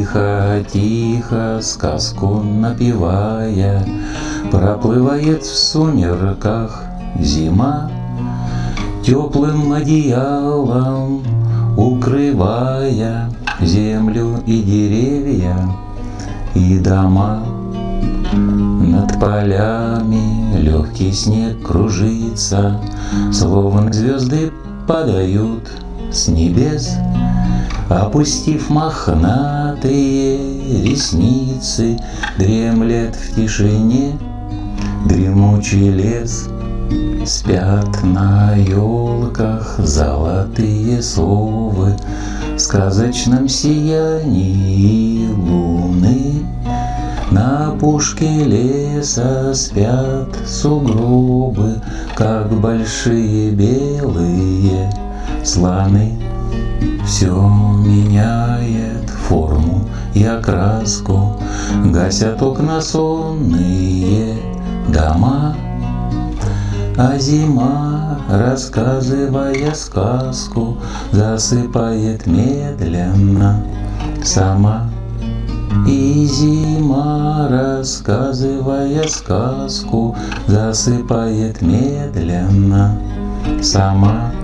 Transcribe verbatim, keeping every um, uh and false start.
Тихо-тихо сказку напевая, проплывает в сумерках зима, теплым одеялом укрывая землю и деревья, и дома. Над полями легкий снег кружится, словно звезды падают с небес. Опустив мохнатые ресницы, дремлет в тишине дремучий лес. Спят на елках золотые совы в сказочном сиянии луны. На опушке леса спят сугробы, как большие белые слоны. Все меняет форму и окраску, гасят окна сонные дома. А зима, рассказывая сказку, засыпает медленно сама. И зима, рассказывая сказку, засыпает медленно сама.